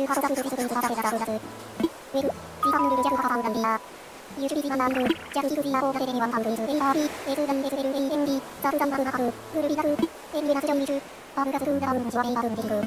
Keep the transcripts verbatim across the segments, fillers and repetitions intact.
유하소사스스스스바다베다소다스 외국 지상누르르 자루하사우단비야 유주비지만난그 자루지구지나고 가데데니완 방그이즈 에이아비 에즈단 에즈베르 에이엠비 자루장방가하르 그르비가르 엠리나스 정리즈 바르가스 루다운 지와 에이바른 디그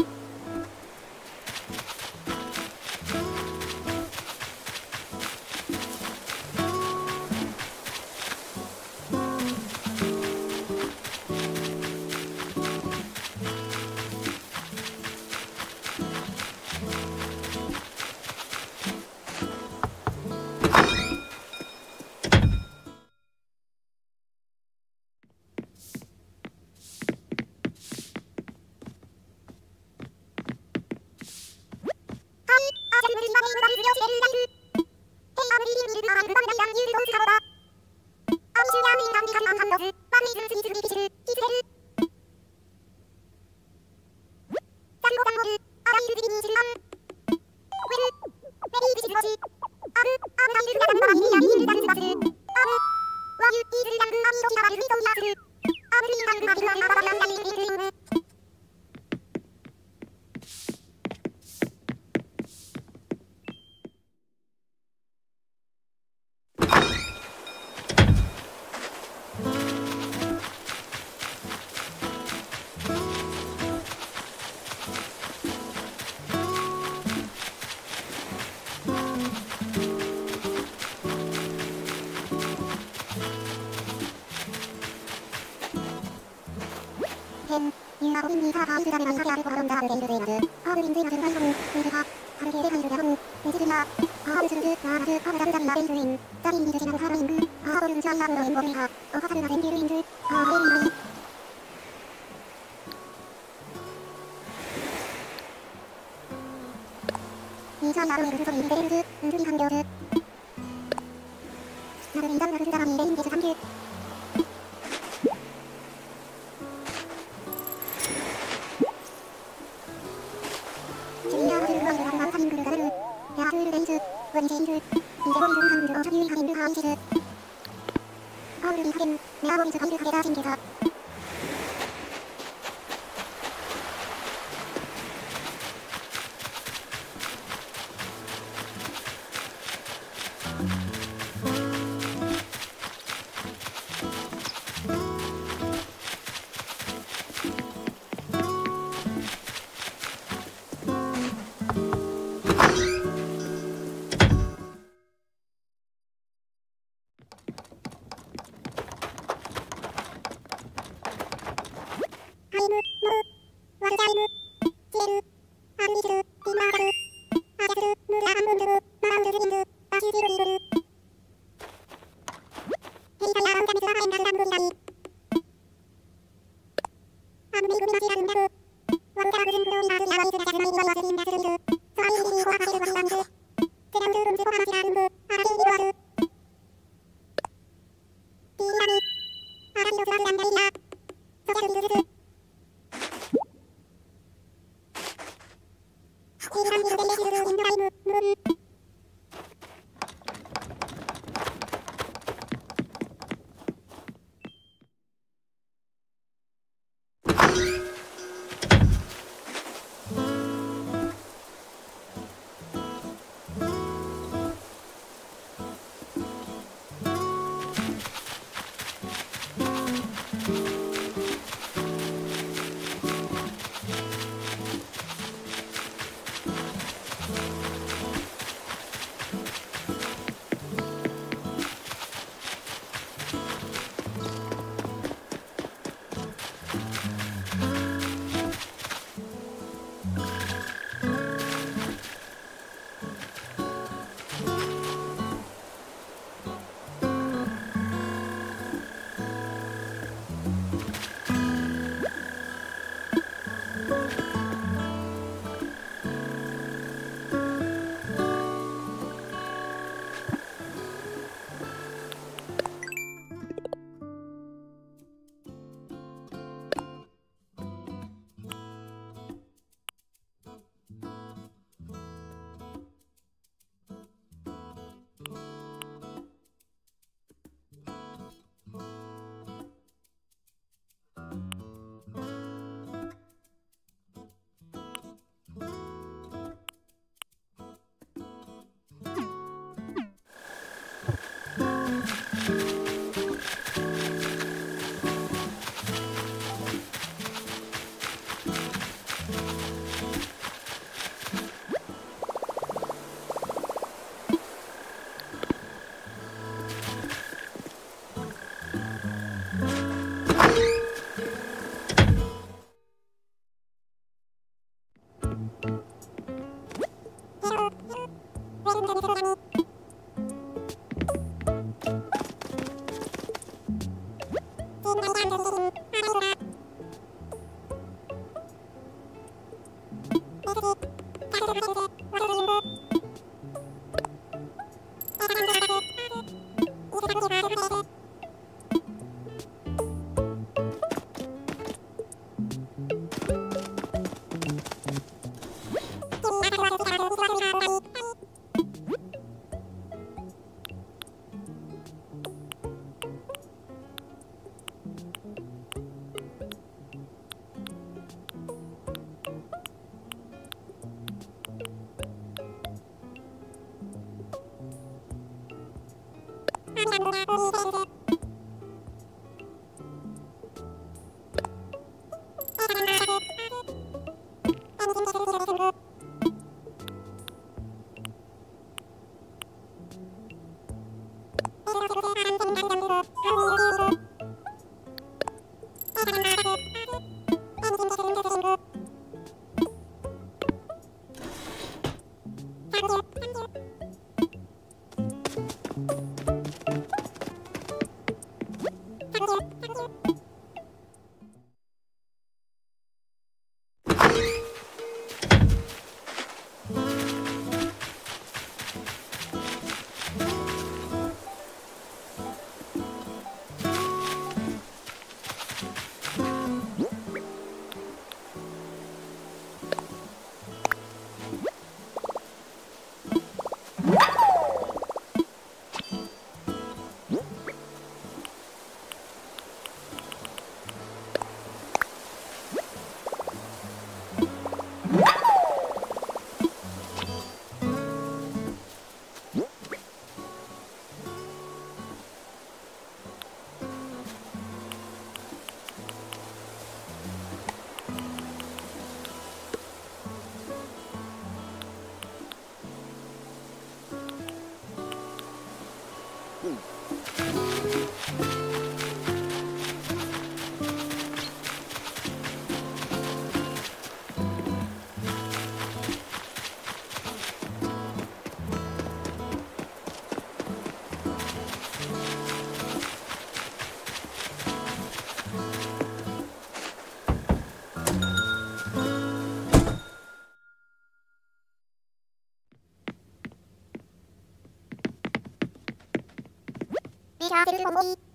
メジャーセルコンボイ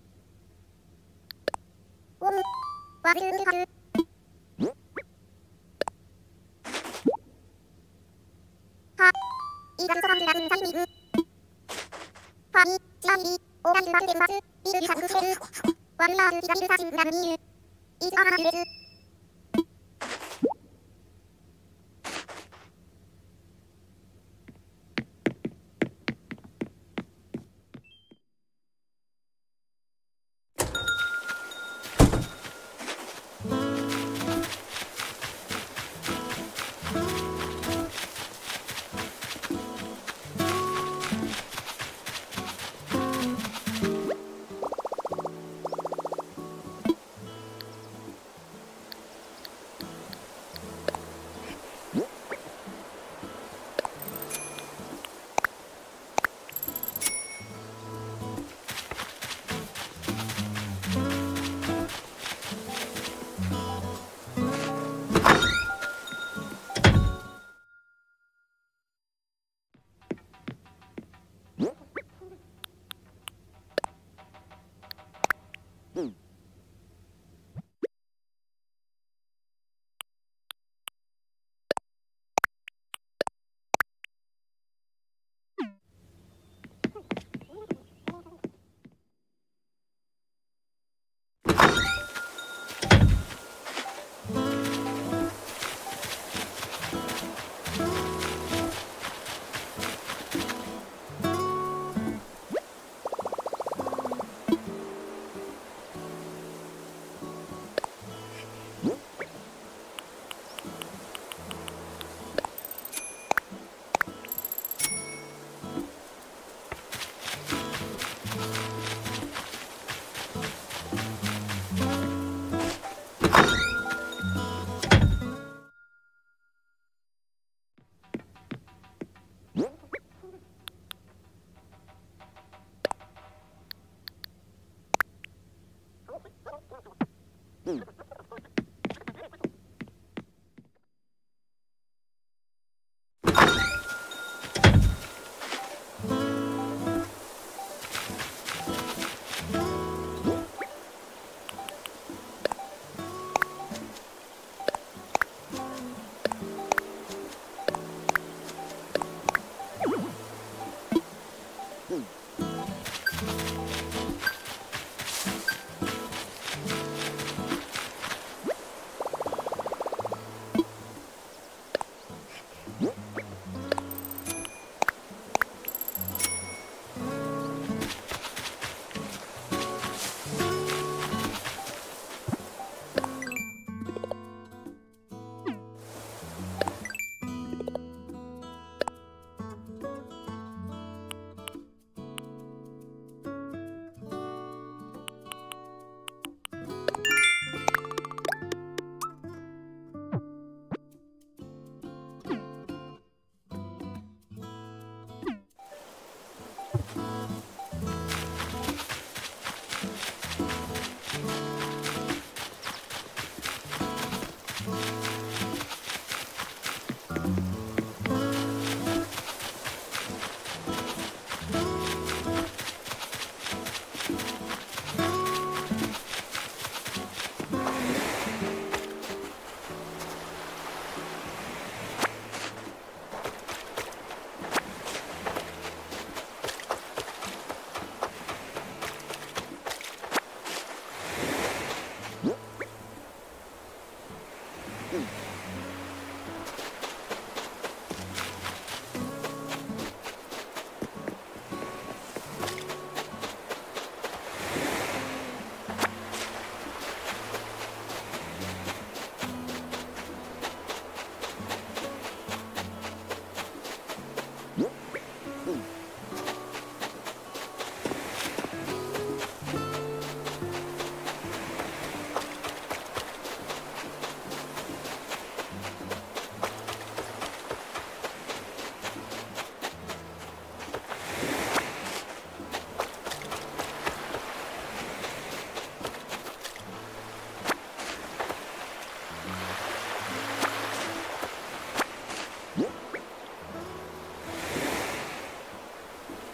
オムワズルハルハイザルトランズラグンサイミグファイチアミリオーライズバルデルバスビルリサグセルワルラーズキザビルサシングラムニールイズアハナルレズ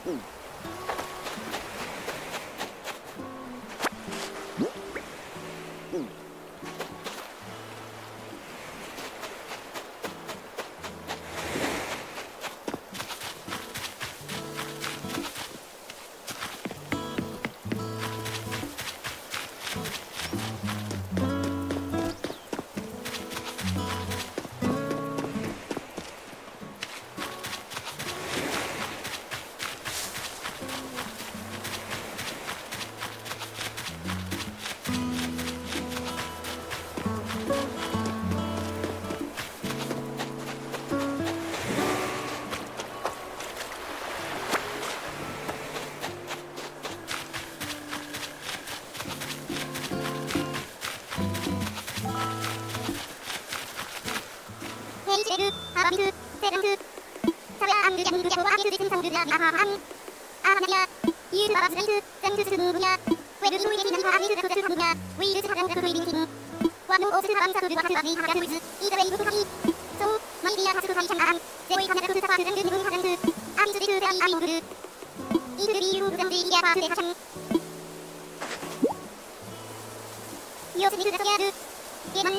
헤이시레그 하바비스 세랑스 사와안그 얀그 야고와 아비스 증상그 아비아하안 아하냐야 이으스 바바스레이스 짱스스 누구냐 웨르 노이레 비난사 아비스 그데스 하느냐 웨이르스 하강그 그이빙팀 와노 오스 하방사그르 와하스 아비 하가르스 이드웨이 부카이 소 마이리아 하스그 사이찬아안 제웨이 하냐르 사바스 랭그 느그 하강그 아비스 리스 아이 아이오그르 이스리유 부장드 이야 바스레 하창 요스미그 자야르 예만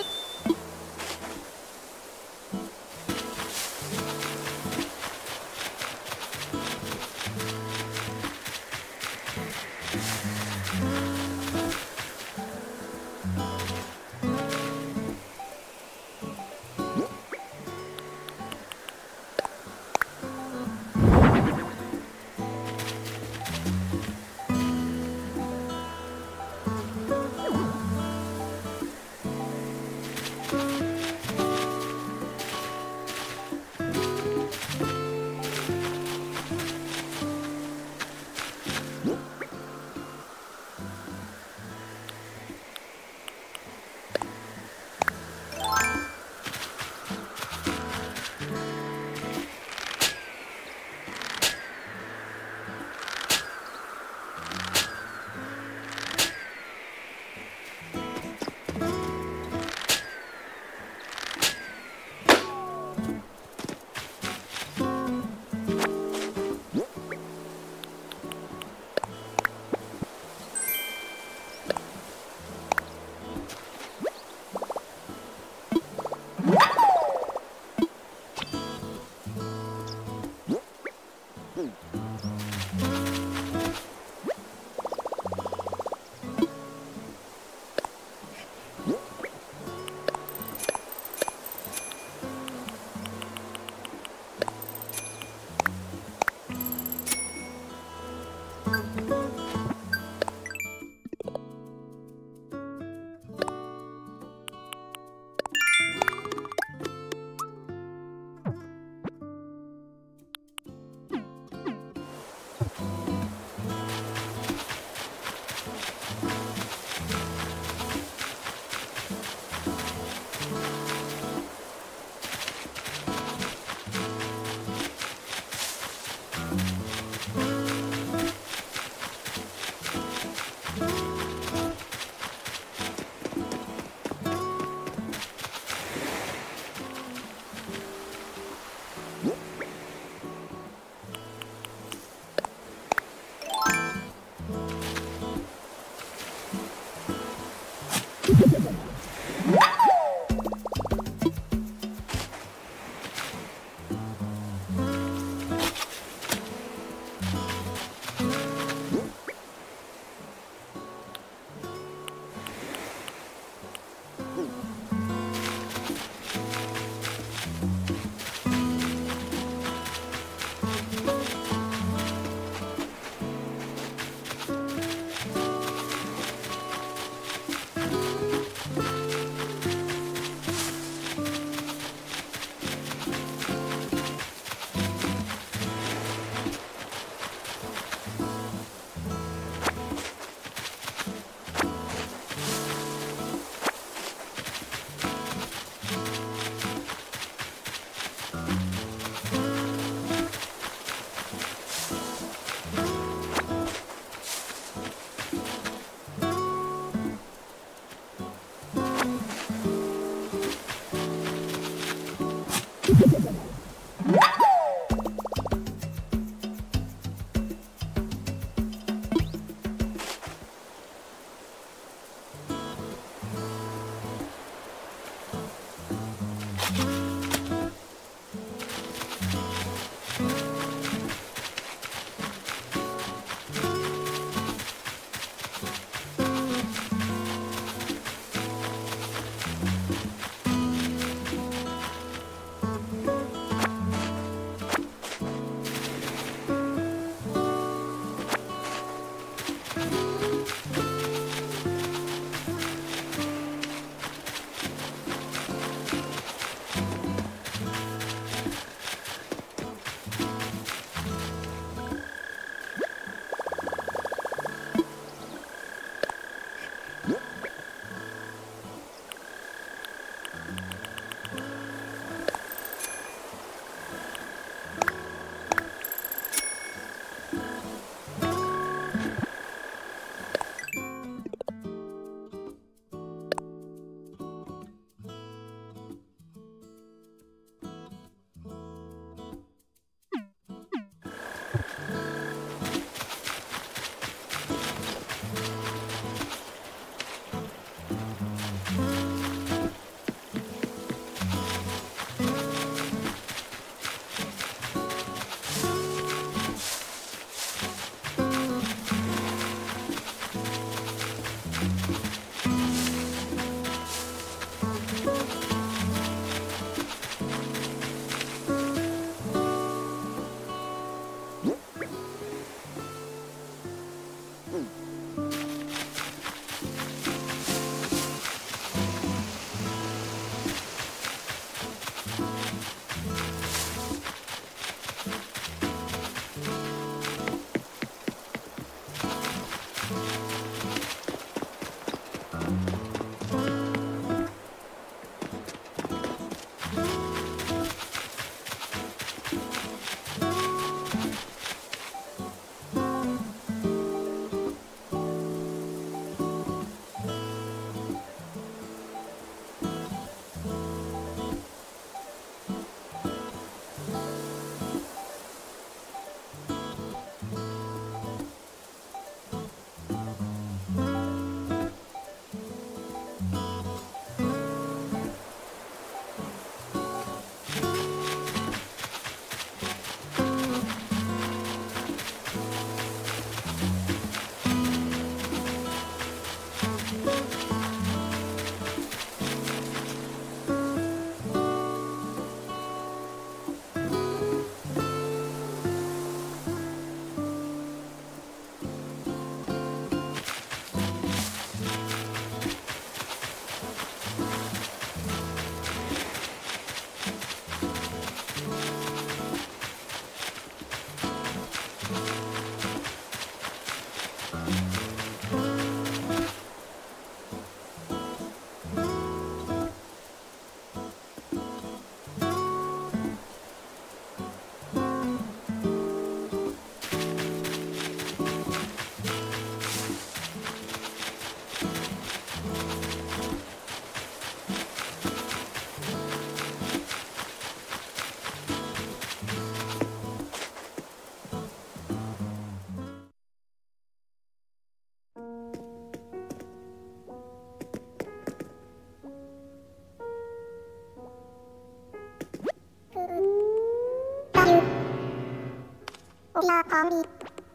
오리아 가은비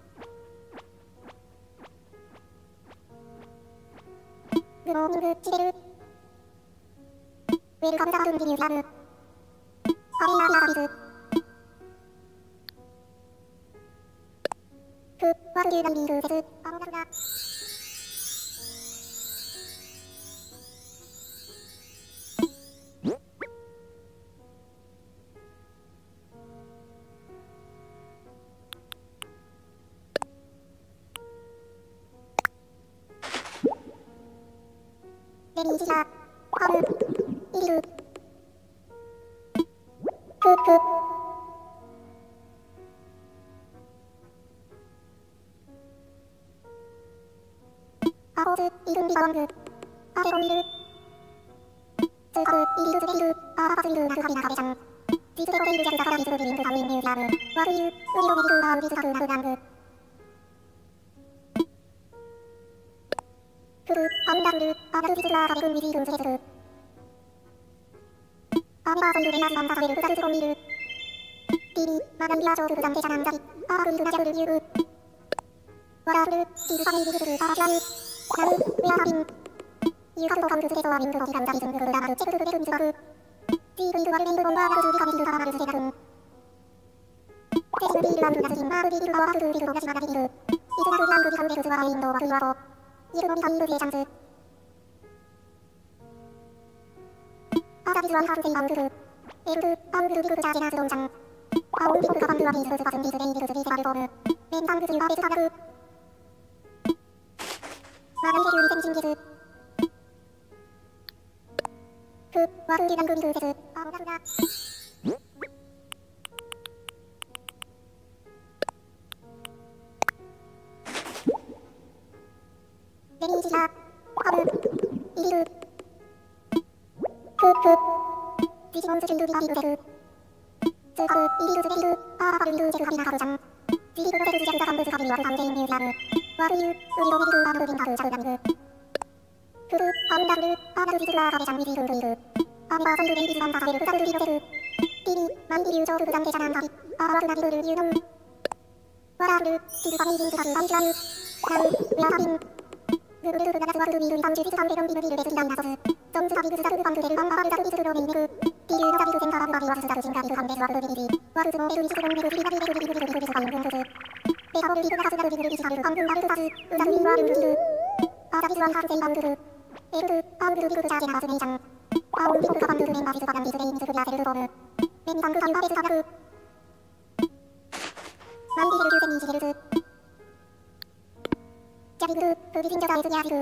그모 밍그 치베르 웰컴 다룬 비뉴라브 어리나 비아비드 그 와르르단 비르 세드 아무나루나 레미지사 허르 이리루 크크 아호드 이룬비가원그 아데고미르 즈허르 이리루 즈베리르 아하바즈리르 나르하리나 가베장 지즈데고레이르 자르사가라리즈르 비린그 가민미우라브 와르유 으리로메리르 아우리즈하르 나르난그 그르 아운다르르 아나르비즈라 가베군 위리룬 세르르 아미바 전두 레나즈 반다사베르 흐다르즈 곰미르 비리 마간비아조르 담대자남자리 아하르르 나자르르 유르 와라르르 디르사메이비즈르 아라시아르 나르 웨아하빈 유카르도 가우르즈레조와 민그거기 감자리즌 그르르 나마르 체르르르 베룬즈바르 디르이르 와르렌드 곰바나르즈 비가비르 가마르즈 세가룬 테스르 비르 암르 나즈진 마르비르 가와르르 비르 오가지 마가비르 이즈나르 랑그 비가우레르즈 와라인도 와르와보 이르몬 가미르 비에장즈 아다비즈완 하르젠 바우르르 에르르 아우르르 비르르 자제나즈 동장 아온 비르르 가반르와 비즈르즈 바슨 비즈 데이비르즈 비세바르보르 멘방그즈 유바베즈 사가르 마간테류 리센징기즈 그 와르르난 그리르제즈 아무나루나 레미지사 허르 이리루 크크 디지몬스 진두 비가비르제르 즈허르 이리루 즈베리르 아하바르리르 제르하비나 가르장 디리르 베르즈 제르자 감르즈 가비리 와르 감제인 미우라르 와르유 으리로베리르 아르르빈 가르 자르단그 그르 아운다르르 아나르비즈라 가베장 위리르르이르 아미바 선두 벤비즈반 가사베르 흐다르르 리로제르 디리 만비리우 조르르 담대자난 가비 아와르나비르르 유놈 와라르르 디르바메이빈즈가르 암주아르 나르 웨아하빈 그르르르 나가즈와르르 미룬 방주 비즈상 베런비르비르 베즈리랑 나서즈 점즈가비그즈 다르르 방그레르 방바르다르 비즈르로 메이네그 디르 가비르 젠가바비바비 와르즈 다르 진가비르 감베즈와르르 비리비 와르즈 모메루 이즈르 롱베르 비리바비 베르 비리비르 비리비르 감금그즈 베가보르 리르 가즈나르 비르르 비지가르 감금바르르 가즈 으다르 인와르 르르 아다비즈완 하르젠 바우르르 에르르 아우르르 비르르 자제나 가즈 메이장 아온 비르르 가반르르 멘바비즈 바간비즈 레이미즈르 비아세르르 보르 멘방그 가유바베즈 가르 만비르르 류세미지르르 자비그르 그비빈저다에즈 야비르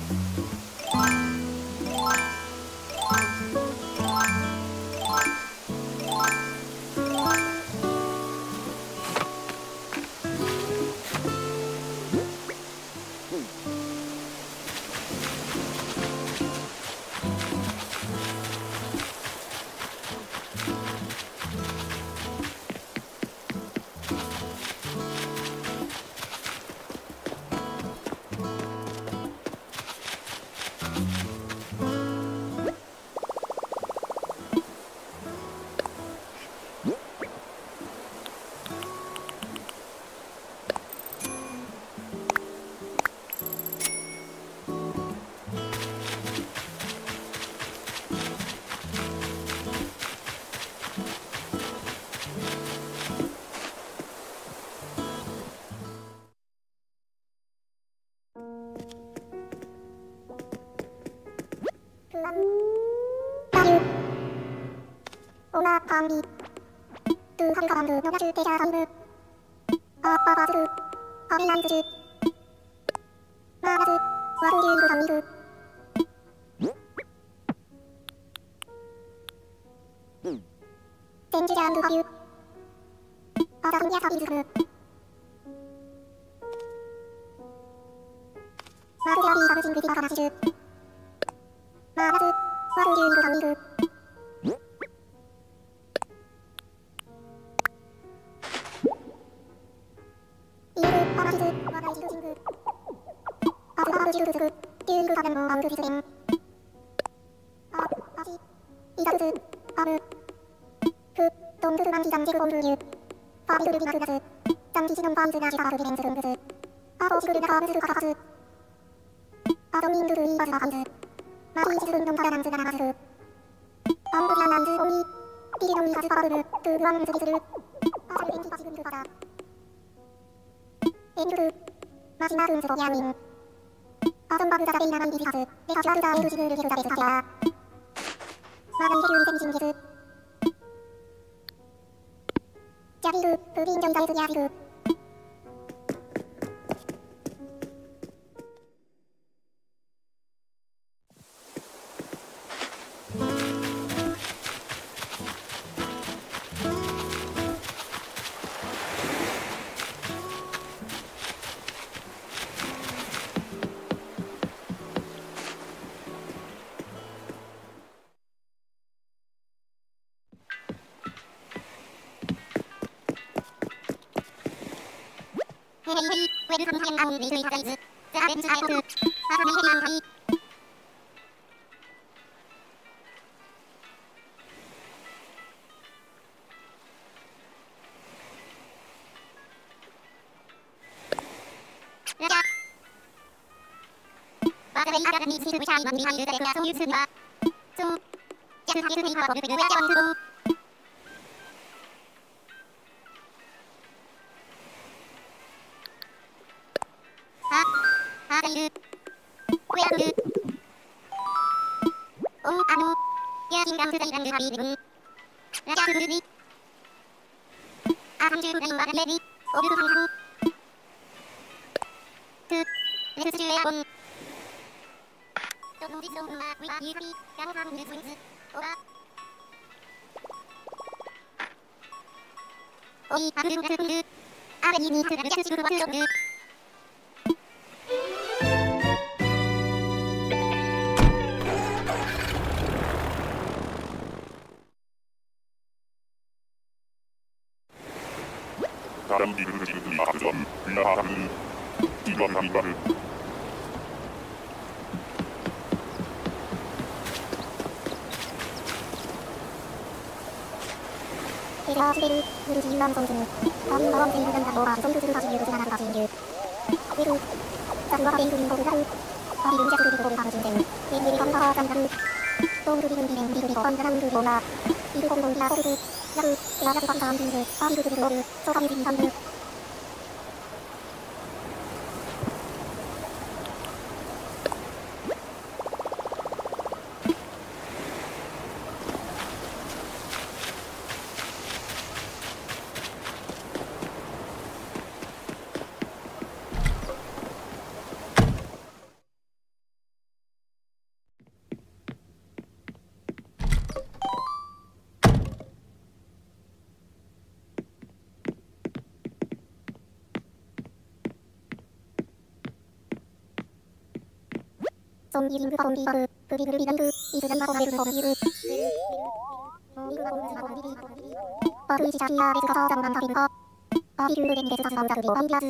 Bayu Ona Kambi Tu Hangambu Nogachu Teja Sambu Appa Basu Aminanzu Magazu Wakuryungu Kamigu Senjujangu Bayu Adakunya Kabizuku Makuyabi Kabujingu Dibakanasu Magazu Wakuryungu Kamigu Iru Amakizu Wakai Jujingu Azuharu Jiruzuku Ryungu Kabenmo Angu Visuren A Ashi Izakuzu Abu Fu Donguru Manki Ganjeru Gonryu Fabiguru Binakugasu Zankijinon Banzu Nashikaku Birenzu Runguzu Abo Shiguru Nakabuzuru Kakasu Adominduru Ibazu Akanzu Mariichizurun Nonkarananzu Ganamazu Amburian Nanzu Oni Kirinon Ikazu Kabaruru Tuguan Zubizuru Asaru Enki Basigundu Bada Enjuru Mashinakunzu Yamin Azonbabu Zagabe Inanan Bizikazu Dekashiaruga Eru Shiguru Geru Zabezu Kakea Magan Geru Isen Shingezu Jabiru Pubinjon Zaezu Yabiruヘイヘイ、ウェルカムハインアウンリーイカイズ、ザーベンズハイコク、アサメヘリアンハイ。ラジャバーベイアガニーズヒルビシャイマンビハイルザレクラソユースンバそう、ジャクハゲルメイハーボルブルウェアジャワンクローハーベイルウェアブルオーアノヤーキンガムズザイラングハビーブンラジャーブルリアサンジューブレインワガレリオルフハンハントゥレスジュエアボンドノディスオンマーウィアユーカリガモハンヌズウィンズオラオイアブルウガルブンルアレニーニーツラルジャクシブルワツロンル Dalam diberi lihat dalam lihat di dalam baru. 제가 시대를 누르지 유람 선수는 다음 마왕 세이를 간다 너라 선수 들을 다시 유르지 않아도 다시 인류 외루 자루와 가베인 그린 거구가루 바비 문자 그리고 거기 가르진 댐 내일이 감사하 짠다루 동그리는 비행 비그리고 언제나 그리 오나 이루 공동기라 거르드 야루 대야야수 감사한 분들 바비 그르드 거르 소가비 비상들 좀 이링크 파온 비바르 그리그르 비단그 이스단바 고라르 거비르 바르이지 자키야 레스가 사자만 타비르가 아비르 렌게스 사스방자 그리고 방비아즈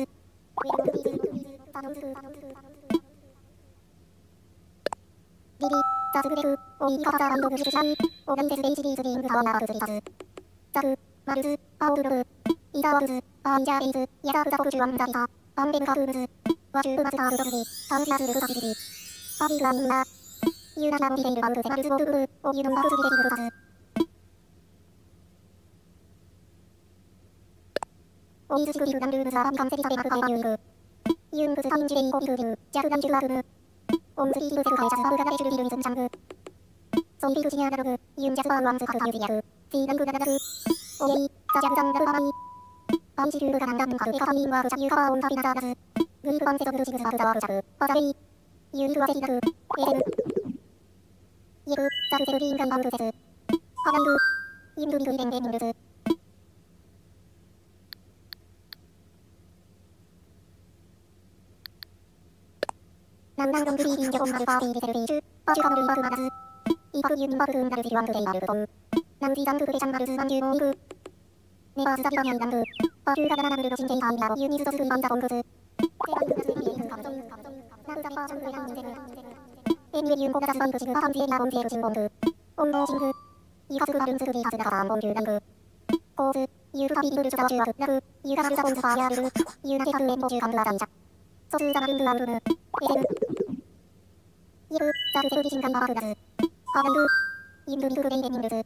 리비 자스그레그 오이카 사자람도 그리르샤이 오변데스 베이지리즈 링크 사원나 그즈리사즈 자그 마르즈 아오르르 이다와르즈 아이자 에이즈 야자르자코르주 왕자리사 암베르가르르즈 와주 마즈가 르더르리 다우시아즈르 사지리리 아비르아민나 유나나 비데이르 바우르세 마르즈 보르르 오유눈 바르즈 비데이르 사즈 오이즈시그 리르담르르사 아비감세비사게 마르가에 유이르 유은부즈 사인지레이 고비르르 자르담주아르르 옴즈리히르세르 가에자스 바르가나레주르 리르이즘 장그 좀비르 지냐나르르 윤자스바우 왕즈 카르가유지야르 디단구나나르 오예이 자자그zam나르바마이 아이지르르가 난담는 가르 에가사미인과 그 자유가와 온사비나자나즈 그이르반세저그르 지그스 바르자와르자르 바자레이 유유아세리나르 에레르 예르 자르세르 리인간 바우르세스 하남루 임두리그 이랭게 닝르스 남당동그리 인제곰바르 바데이리세르 베이즈 아주가르르 바르마다즈 이바르 유민바르 은다르 지루왕드레이 마르르동 남지장그르 장마르즈 만규오이그 네바즈다비바냐이담그 바르가나나르르 신제이 가미라고 유니스저스그 이반자본그즈 대반그나즈리에이그 감정 나르자리바 장그레랑 인제르 에니웨 윤고가자스번그 지그 하함지에 나본지에르 진본그 온보징그 이가스그 바른즈그리 가스나가 암본그 남그 고즈 유르타비르르 주자와주와그 나그 유가르자본즈 바야르르 유나테가르 엠보즈 감그아장작 소즈자마른드 암르르 에레르 예르 자르세르 비신간바바르다즈 하남루 임두리그 랭게닝르즈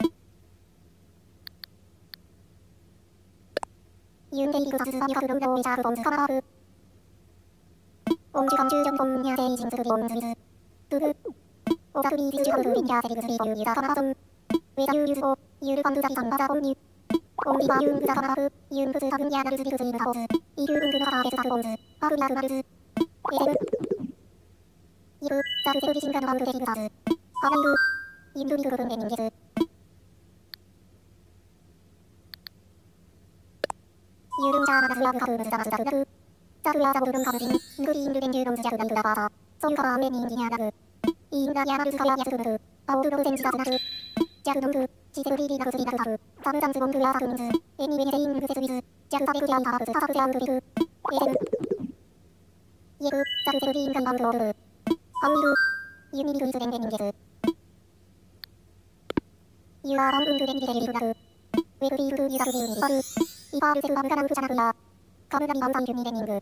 윤데이그 자스스 아미가르르 오이자르 본즈 카마르 옴주감주정본 야세이징스르비 옴즈리즈 두그 오다그리 디즈주가르르 린야세리그 스리고 유다 카마성 외자유유스오 유르반두자비상 바자본유 옴비바 윤그자 카마르 윤그즈 사금 야나르즈 비그즈 이르사오즈 이르은그나가 게스타그 본즈 아그나그 마르즈 에레르 이르 자르세르 비신간 왕그 데리그사즈 하남루 임두리그 른게닝게즈 유름자나나스야그 가르르즈 자마스자르나그 자르야자보르름 가르진 그리인르겐규롬즈 자르단그라바사 소유가바 암레니인기냐나그 이인나야마르즈가야야스르르 아오르로센지자즈나그 자르동그 지세르리리나그즈리나그사르 사르잠즈본그야사그민즈 애니웨네세인그세즈위즈 자르사베그리안다바르즈 사사그제안그리그 에레르 예르 자르세르리인간방그오르르 암미르 유미리그이즈랭게닝게즈 유아람은그랭기레리르나그 웨그리르르 유자르리르니 바르 이바르세르 바르가랑그자나그야 가르다리 밤상규미레닝그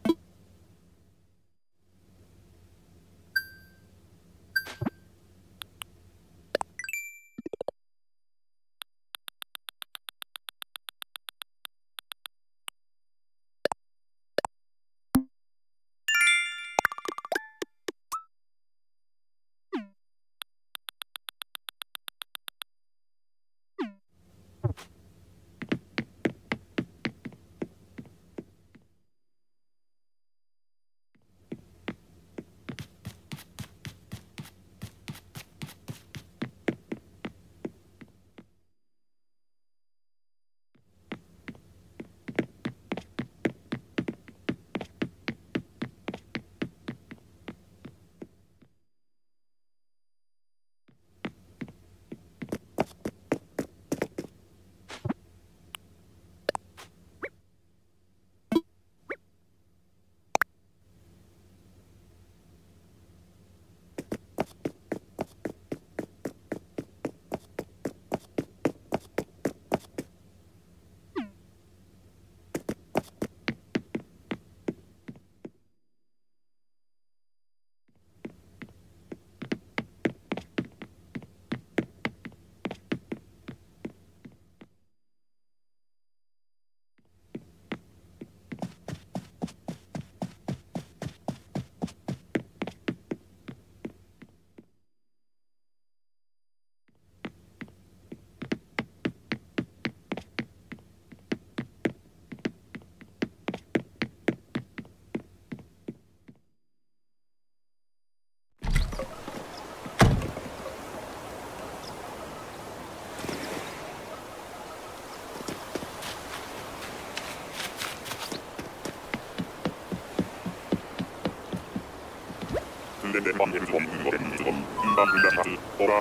근데 내 맘대로 좀 좀 인간 분야시하스 오라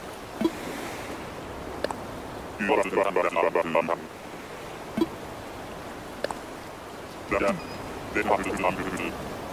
유어라스 드라산바라 사람과 그만함 짜잔 내수하스 그삼그그그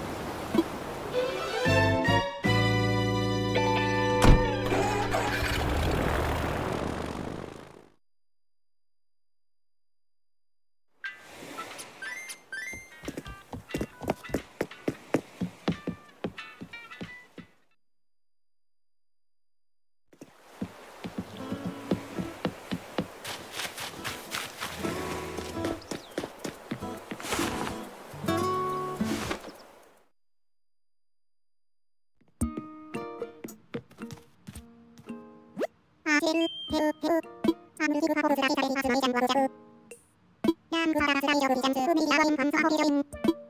아세르 헤우 헤우 아무리고 하고르 드라기 사레이 아스마이 장과로 자우 얌구 하라 스라이 여구리 잠스 메리 아와임 감사 허비저임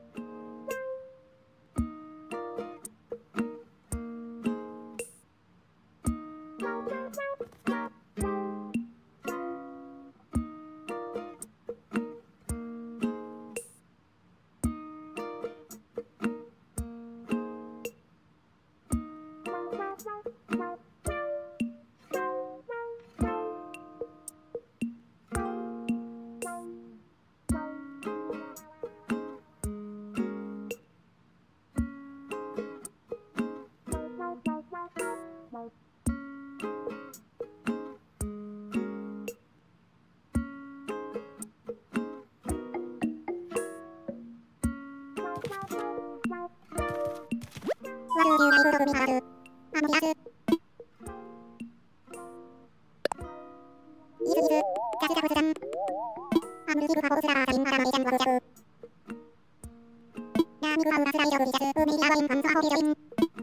와르 류라이고 도미 하라르 아무리아스 이즈 이즈 자스가 부스담 아무리고 하고 스라라 다임 하라마이 장과로 자우 야미구 하우라 스라이 여구리 자스 메리 아와임 감사 허비저임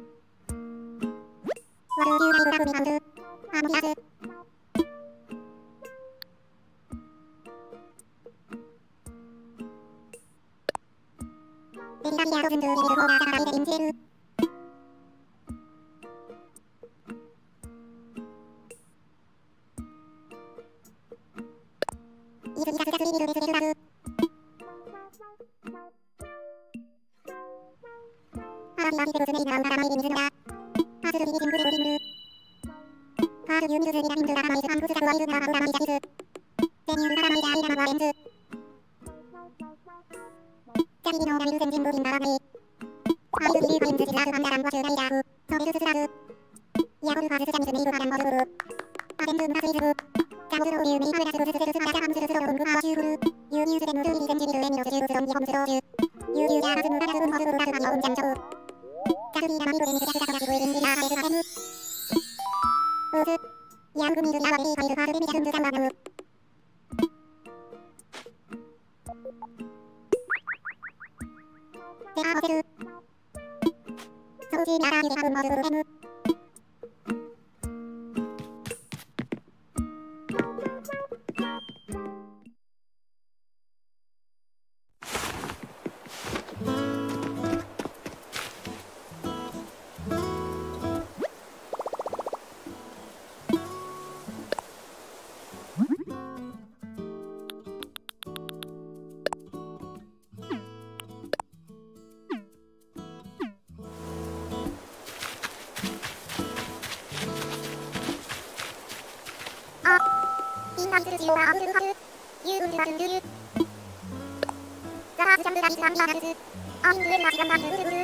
와르 류라이고 도미 하우르 아무리아스 메리라리아도 든드 리비르 호라 자라라이 데림 제르 이즈 이자스 자스 리비르 베스 베르라르 아라비아 히베로스 메이드 아우라 라마이 데미즈라 아스르 비비 짐브리 로림르 가르 유미르 스리라 힘드 라라마이즈 암부스 자루 와이르 나라 아우라 마이 자시즈 데니우르 라라마이 자이라마 와렌즈 짜리비노 라미르 센진부 빈바라마이 아이르 비리 바임즈 질라르 반다람과 즈라이라후 서비르 스스라르 야고르 바스스 자미즈 메이르 바람 머르르 아덴드 음바스이즈부 자고르 오리우 메이 아베라스로 스스르 스마자 함스르 스로 온구하 슈후르 유니우스 덴누르 리센지비르 에미노스 지우스 롬기 홈스로즈 유유야 라스 무라라스 운허르르 라르 바니 어음 잠저우 자르비 라마리로 데미스 자스가 가지고 인디라 하레스 하레무 우스 양구미르 야와리 바이르 하르 데미자 흔드 잠바무 데아 어세르 서우지 나라 유데 하운 머르르 헤무 인남스르지오라 아우르르 하르 유운드바른 유유 자하스 잠드 다리스 암비아나르스 아인드엔 나시간 남르르르르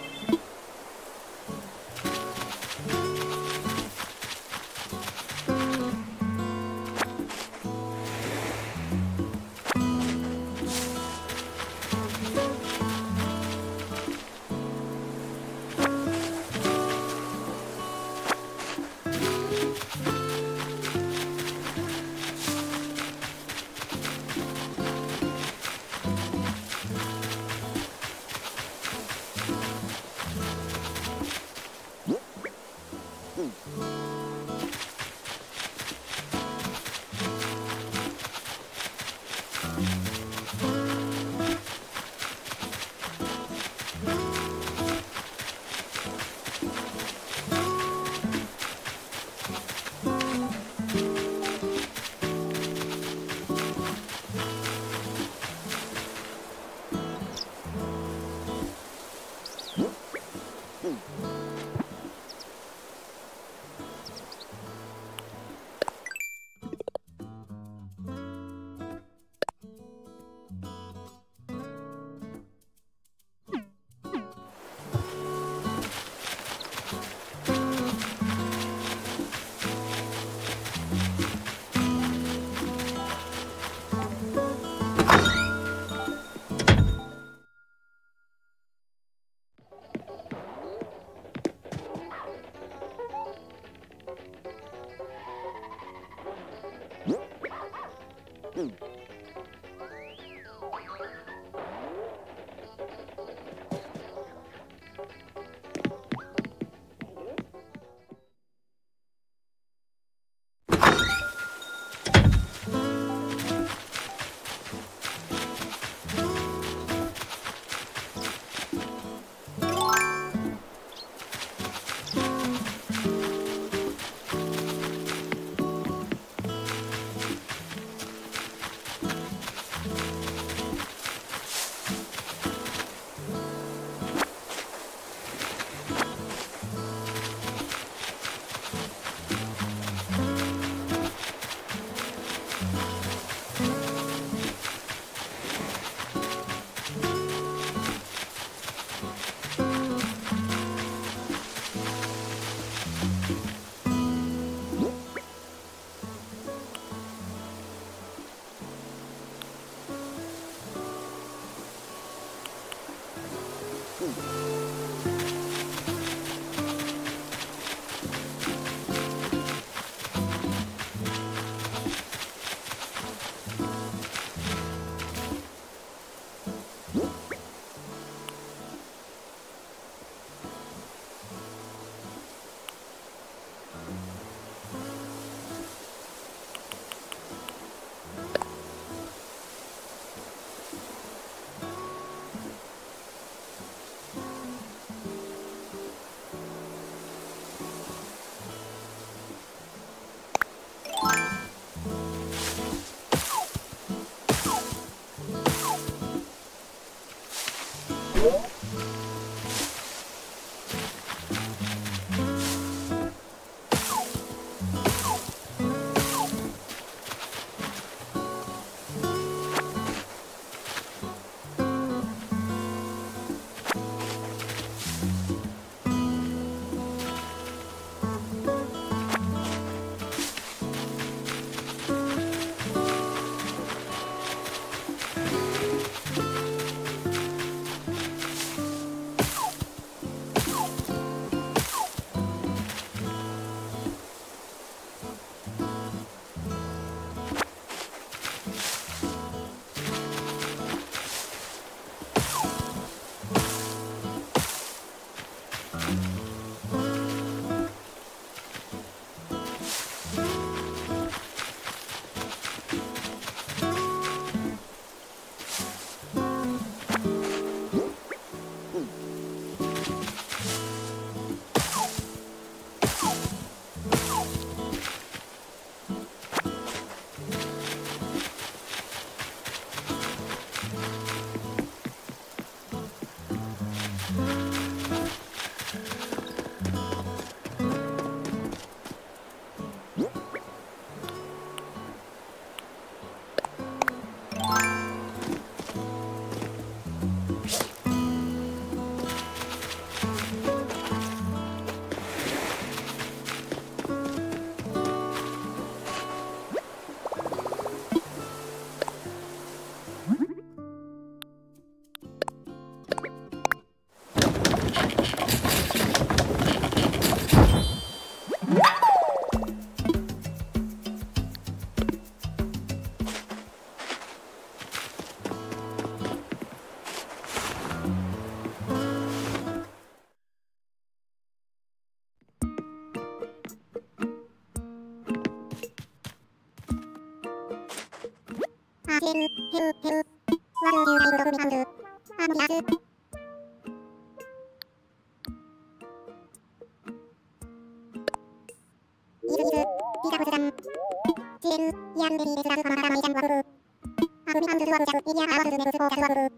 あげる、へる、へる。わるゆうだいぶろくみかんる。あむりあず。いずいず、ピザフズダン。ジレル、ヤンベリーレズラズパマガラマイジャンワブル。あぶみかんるルワブジャブ、イニャーアワズルネブズコーキャズワブル。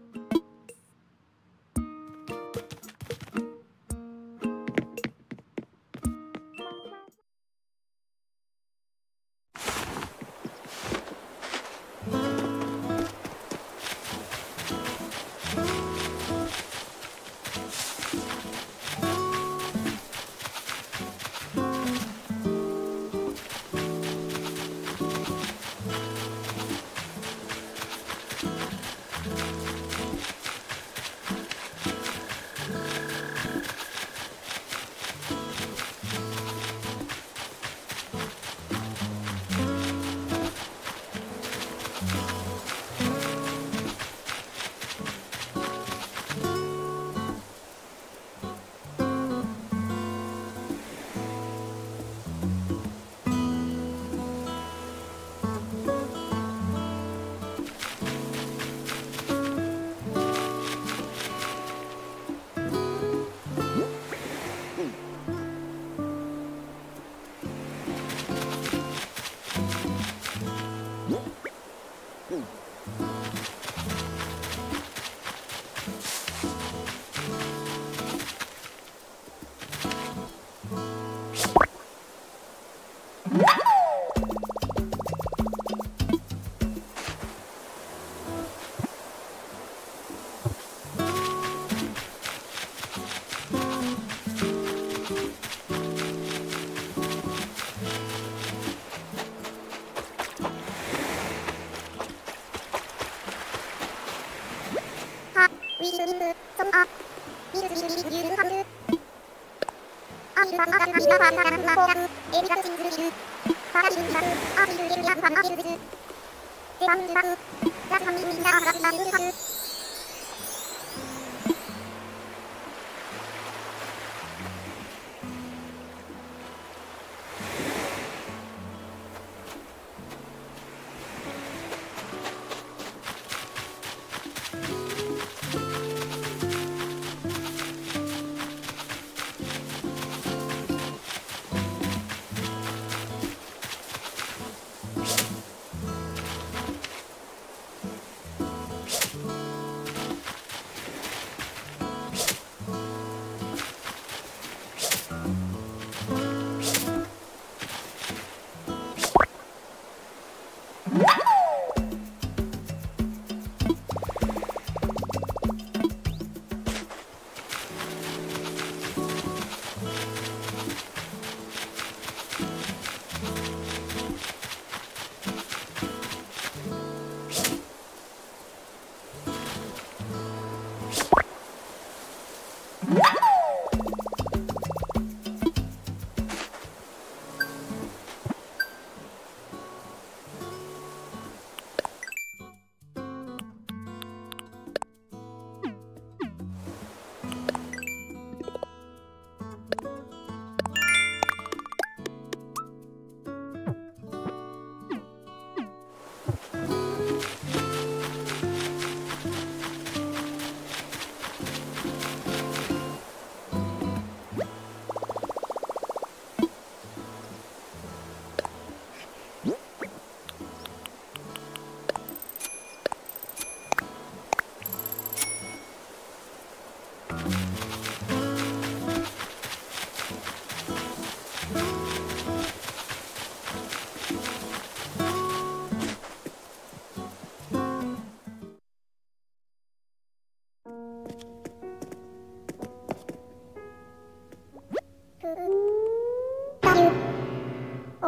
ウィルリング、ソンア。ミルズミルリリグユールハムル。アミルバンアダルナミラファンナラナフマフォーラム。エビラルシンズルビル。パラリルミラル。アビルレンリアファンアビルズズ。デバンズバフ。ラズハンミンミンダーハラフィナルルハル。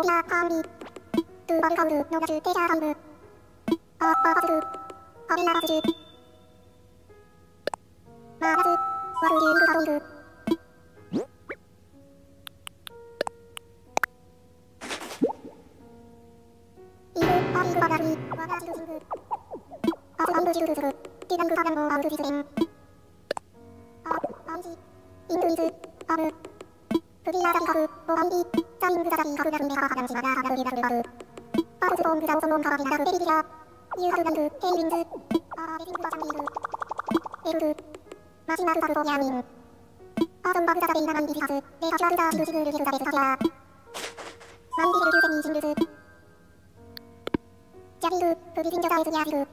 오비나 카운리 두번 카운드 노가즈 대자 카운드 아빠바즈 아비나바즈 마가즈 와르리 인그 카운드 인그 아인그 바가리 와가지르 징그 아즈 안그 지르르 디난그 가간모 안그 지즈랭 아 안지 인그 이즈 아르 그비나장 가그 오안비 짱인그 자자인 가그 가른데 가가 가장지 마가 가가 그게 가그 가그 아르즈 본 그자 오손 가가 비나 그 베리디라 유하그 간그 헨윈즈 아 베딩그 바장인그 에르르 마지막 가그 보냐민 아점바 그자가 베이나 만비 비하즈 내가 슈아르자 지르지그 르지르자 베스 사게라 만비르 규세니 진르즈 자비르 그 비빈저가 에즈 야지르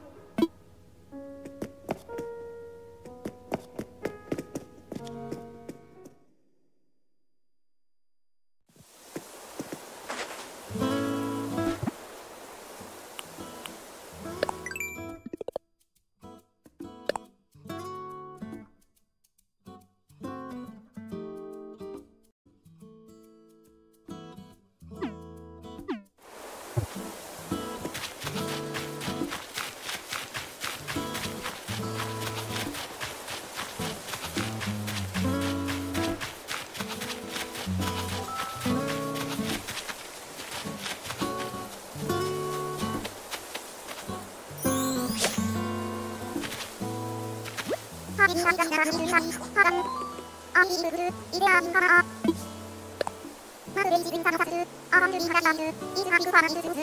하빈남장나라민들이하니 하람 아미인그그 이데아민가나 마그레이지 빈사노사스 아함드린 하란남드 이즈하비그 바람드즈우즈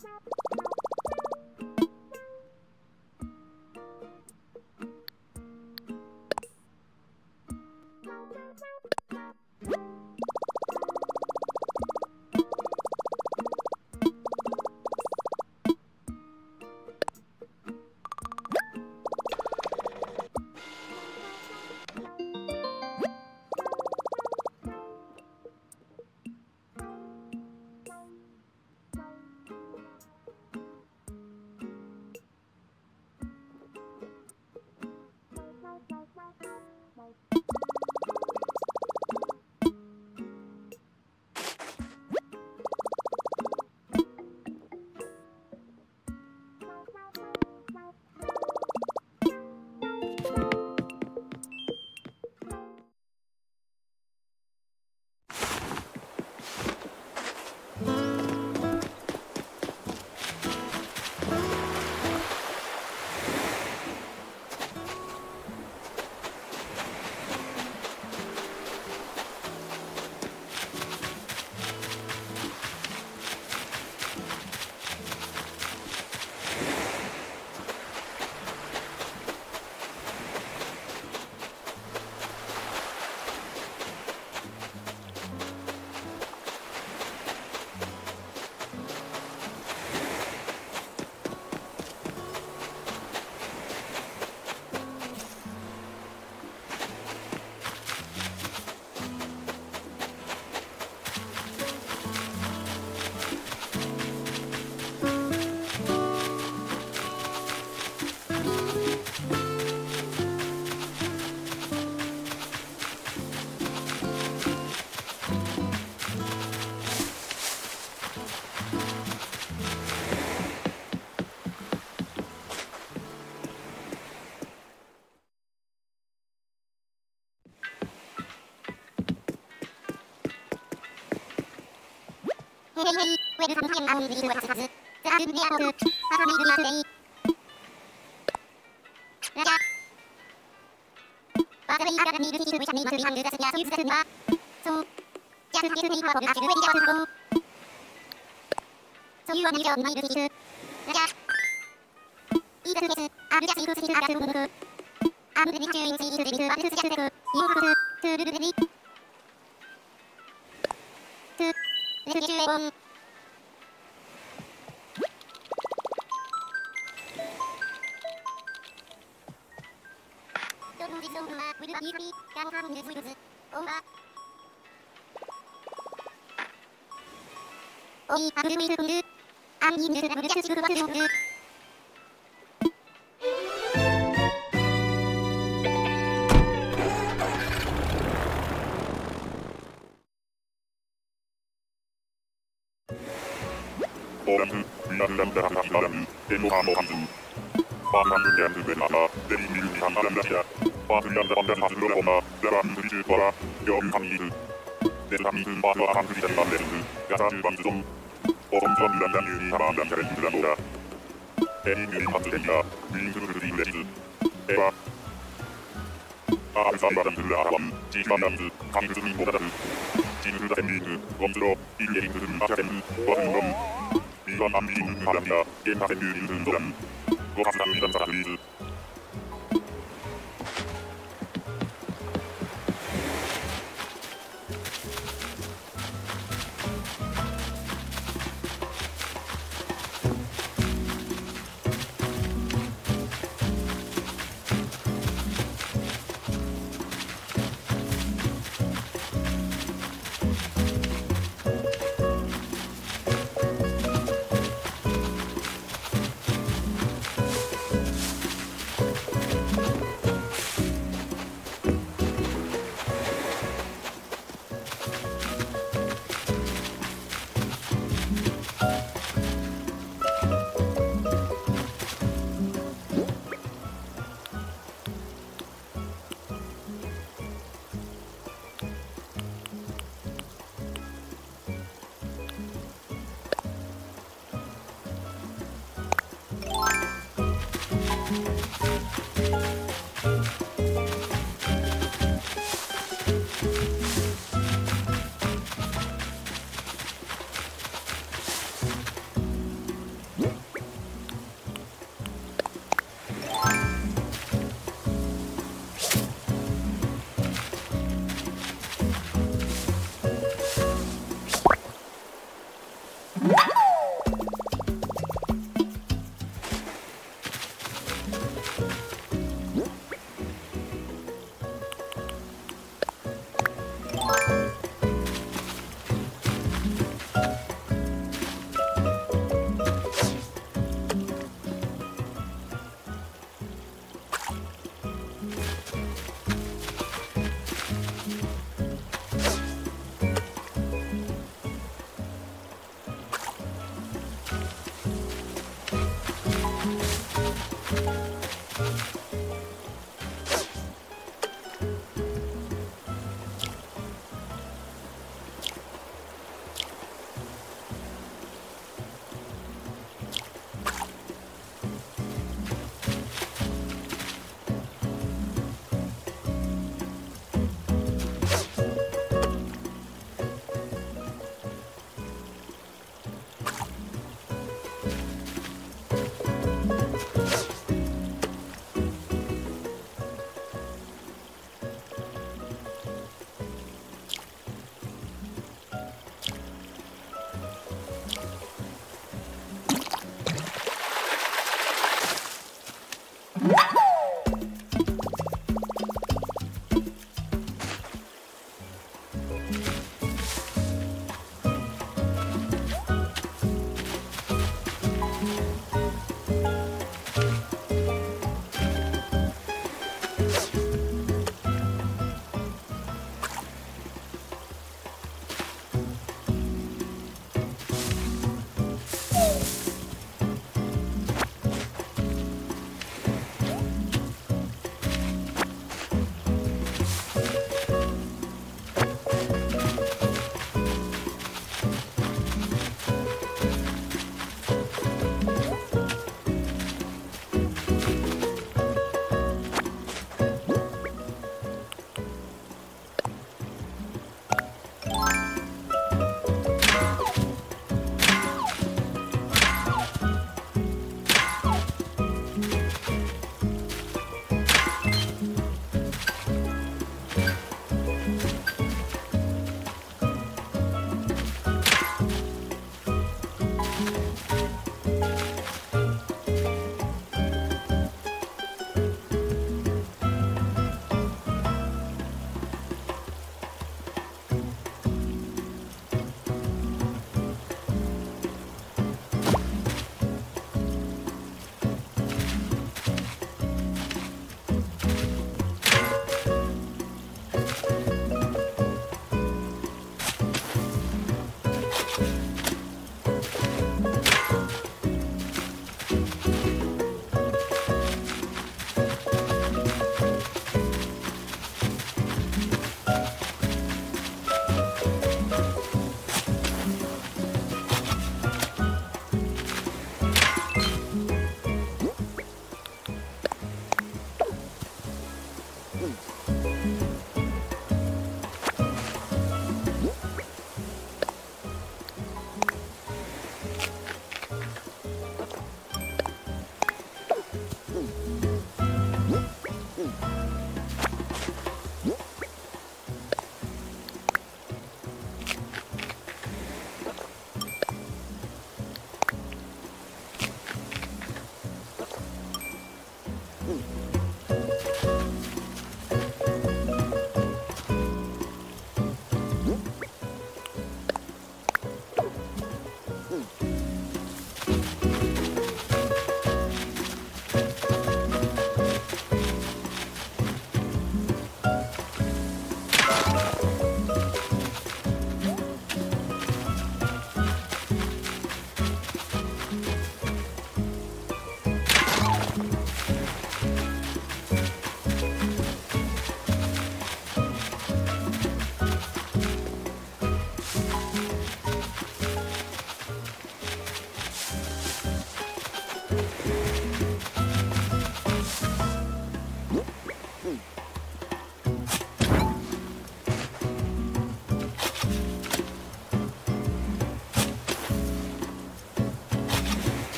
ヘイヘイ、ウェルカムハイアンビリーズはずはず。ザアンディアホール、アファミグリアフレイ。ラジャ。バーザウェイアガラミールティーウィシャミーマルビハングザスニアソイズザスニア。そう。ジャスハゲスニーパーボンアシュルウェディアウトゴー。そういうアメリカンマイルティーズ。ラジャ。イーザスケス、アルジャシークスヒルアガスムムク。アムデミチューインシーイルデビルアルスジャステク。インファクス、トゥールルデビ。トゥ。レスキューエボン。ドンジゾンはウィルビーフリー、ガンハングズウィルズ、オーバー。オイ、アブルウィルフング、アンギング、ラブルジャスシルクワスヨング。 オランズ、ミナルランダハナヒナラン、エモハモハンズ。バーナングギャンズベナハ、デリンミルミハンアランラシア。バーズリアンダバンダンハズロラコマ、ザランズリチュートラ、ヨーユハミーズ。デルハミーズンバーズワハンズリシャンバンデルズ、ガサージュバンズゾン。オロンゾンランダンユーニーハバンダンシャレンズランドラ。エリングリンハンズデンヤ、ウィンズルルリンレジズ。エバ。アールサンバダンズルアハワン、ジーバンダンズ、カングズミンボダダズ。チヌルザセンリング、ゴンズロ、イルエリングズンアシャテン、ワズンロン。ビーワンアンビーンハランダ、ゲンハセンリューリンズンドラン。ご発弾リザンザラフリーズ。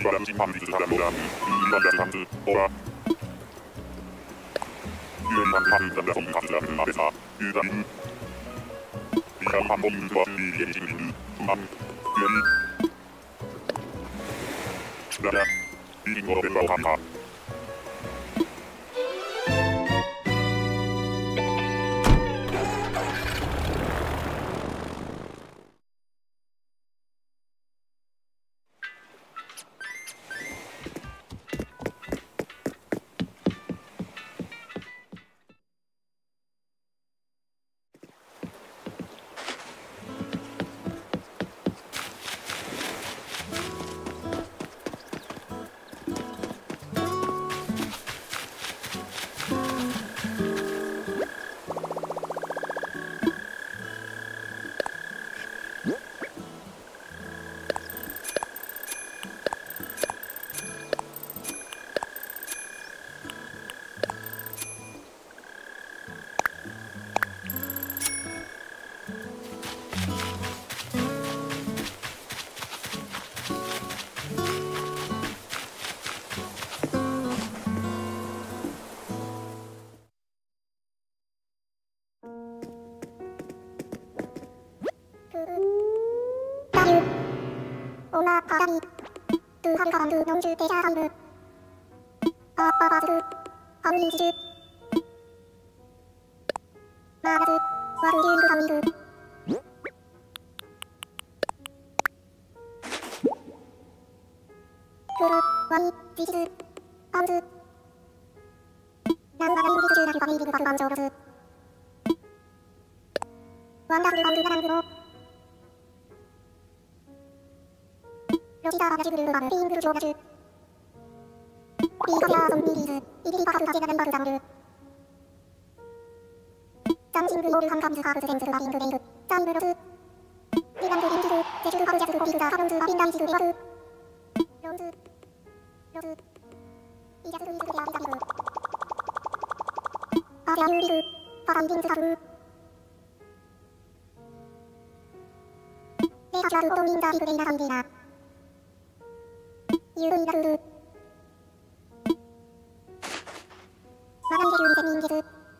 바람 심판비스 사람 노란 인간자스 함스 오라 유엔한 파르잔자 성가스라는 마베사 유단 비한 한범 스와 스리 엔시그린드 투만 유엔 라자 이링거 벤바오 감사 오나 바람이 뜨하리가 감두 농주 대자 감두 아빠바즈 아울린지즈 마가즈 와르리은그 감민그 그릇 와니 디지즈 암즈 난바간 디지즈 나규 바미리그 바그 감저러즈 왕다흐르 감두 나랑그로 러시다 나지그르 바르 핑그르 조가즈 비가야 som미리즈 이리리 바카드 가제가는 바르 장르 짱징그 모르 감감즈 가그즈 댕즈 바빙그 댕그 짱브러즈 리간그 림지그 제주드 바르자즈그 고비그다 하병즈 바빈다이지그 베바드 런즈 러즈 이자즈그 이즈그 베아비자비그 아자유리그 바람빙즈 가르 내가좌르 오동인다비그 베이나 감비나 유은이다흐르 마간제류 이제민제즈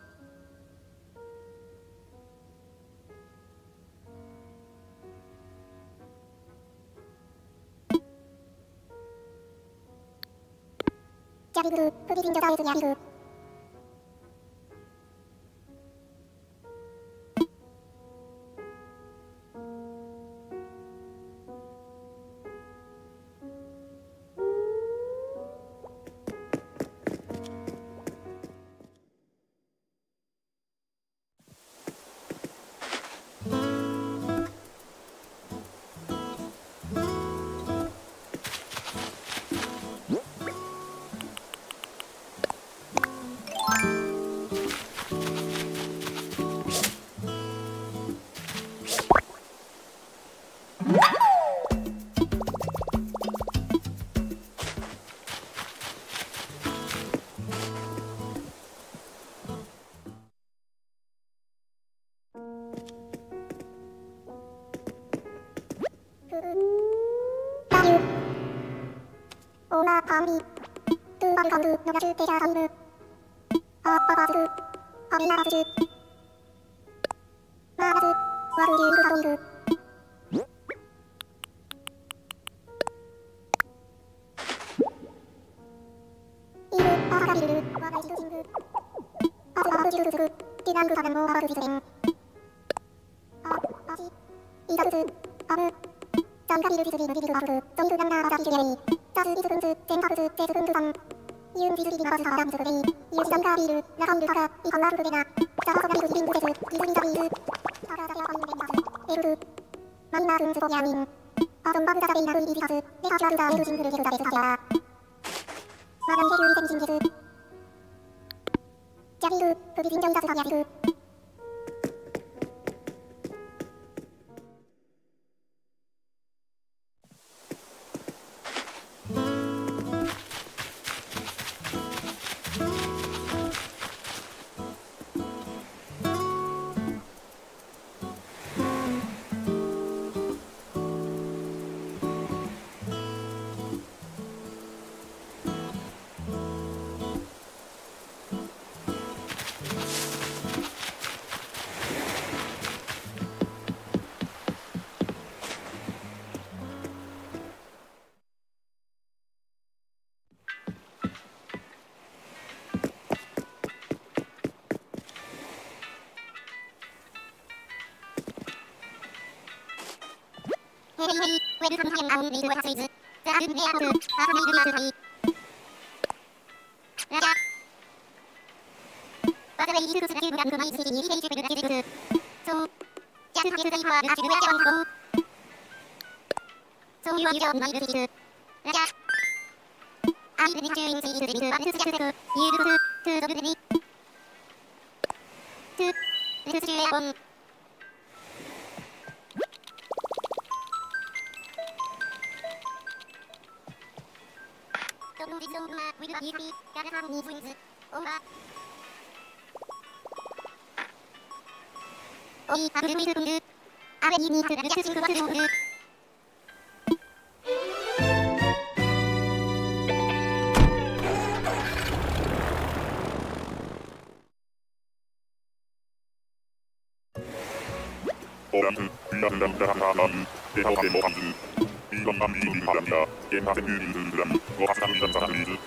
짜비그르 흡입인저다이즈 야비그 따유 오나 바미 뜨바리 감드 노가즈 대자 감드 아빠바즈그 아비나바즈즈 마가즈 와르리은그 가동그 이르 아가비르르 와가이지르징그 아즈아바르지르르즈그 디난그 사간모 아바르지즈랭 아 아지 이다르즈 아르 짱가비르 비즈리 무비비그 바르르 점그 간다 아자비즈레이 짜즈 비즈근즈 젠가브즈 제즈근드 방 이은 비즈리비 나바즈 바람즈 그레이 이은 짱가비르 나감르 하가 이걸라르그 베나 짜바서가비그 이빙그 제즈 비즈니자비르 아라자야 관ben바즈 에르르 만나 금즈 거야민 아dom바그자자 베이나흐 이비비가즈 내가주아르다 에르징그르 게르자 베즈하야 마간제류 이젠징제즈 짜비르 그비진정자즈 하야비르 오람스 위아스람다함하남 대하오게 모함스 이건남 이인딩하람이야 겐하센 유인스람 고하스담 미전사함리즈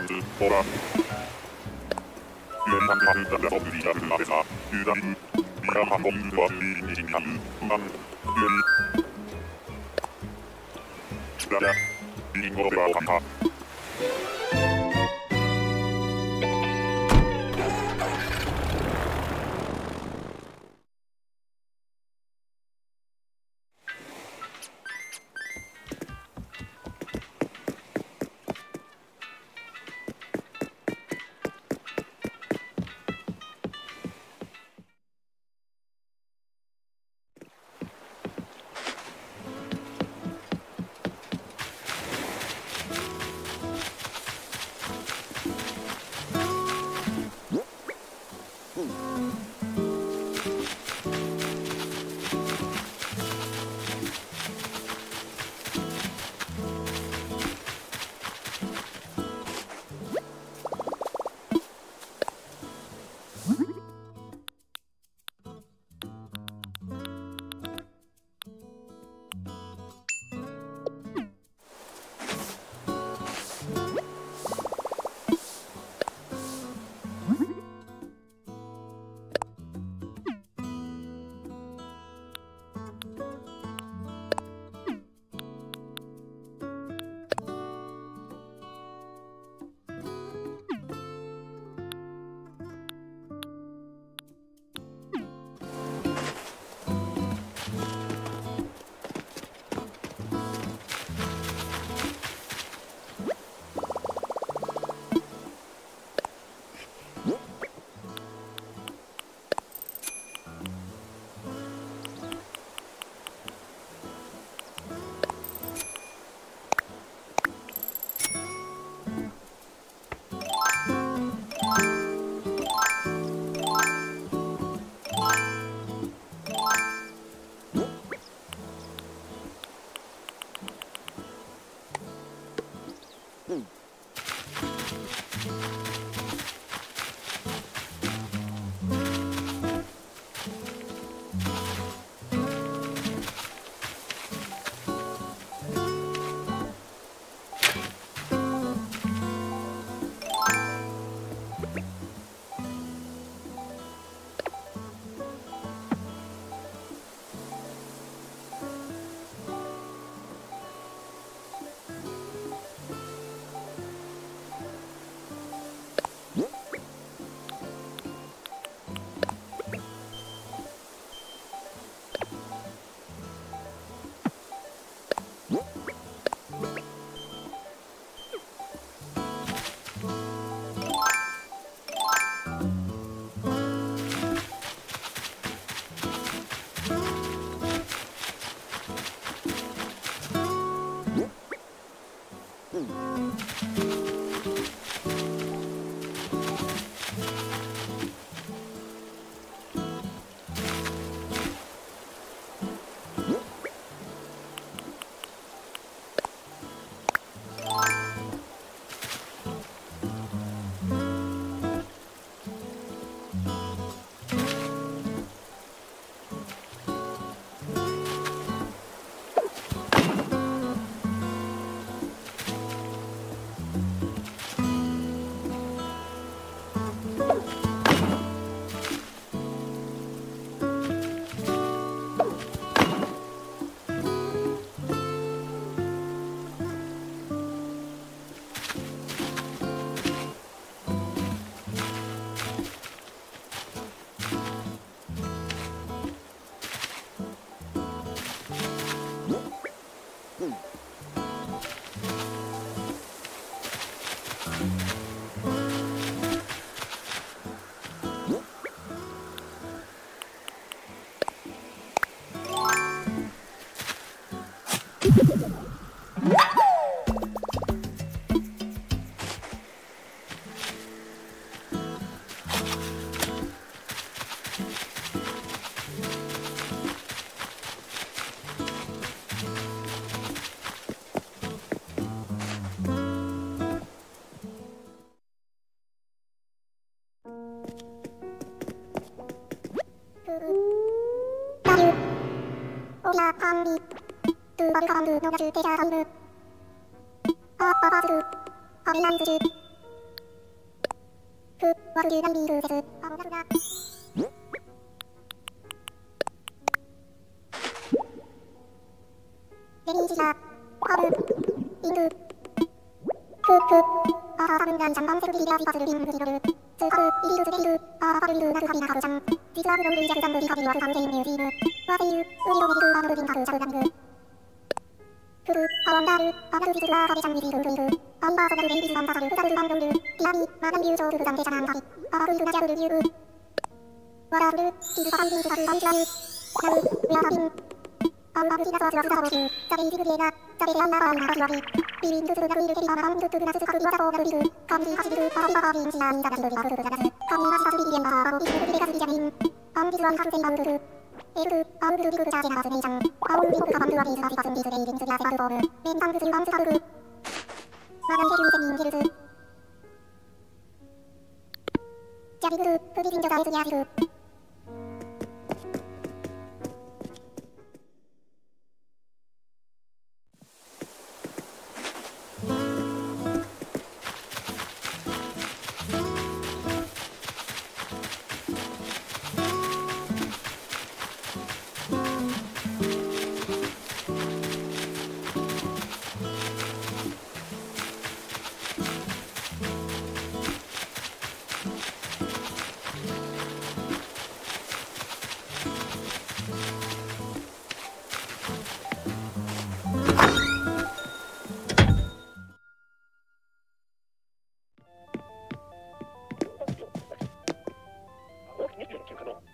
즈 보라 유엔 한하는 남자 법률이라는 앞에서 유단 미남 항공과 미인이신한 만 유엔 라자 인고대와 감사 오리아 판비 두바르카반드 노가즈 대자 선브 아빠바즈 아비난즈즈 和風南ビール説アボガルダデニーシシャハブインドクックアーサーブンダンシャンバンセルビリアフィパスルビングリロルツーカルイリルツベリルアーパルリルナルハビナカブシャンジスアブロンルイジャクザンブリカビルワクサンセインミュージームワセイルウリロメディクアーノルビンカルシャルダングフルアワンダールアナルフィズルアーサベシャンビリルルイルアンバーソダルベイビズバンササルフザルルバンロンルティアビマダンビューショールルザンテシャナンタビアーフルルナジャルルリューワラフルキズササイビンスカルバンチラルナルウヤサビンアウバブキナスワスワスダボシュザベイビグリエナザベレアンナーバーナーバシワビビビンズズルナルイルケリバーナンズズルナスズカルビワタフォーナルビルカンビハシビルパービバービンシナンザナルルビバルルザナスカンビマシサスビリエンバーバボビスルビレカスビジャミンアンビズワンハルセイバウルルエルルアウルルビグルチャージェナースメイシャンアウルビコクカバンルワビーズアフィカスンビズレイビンズリアセバルフォームメンタングズユバンズカルルマダンケルミセミンケルズジャビグルフビビンジョザエズニャージルにじゅうの休暇の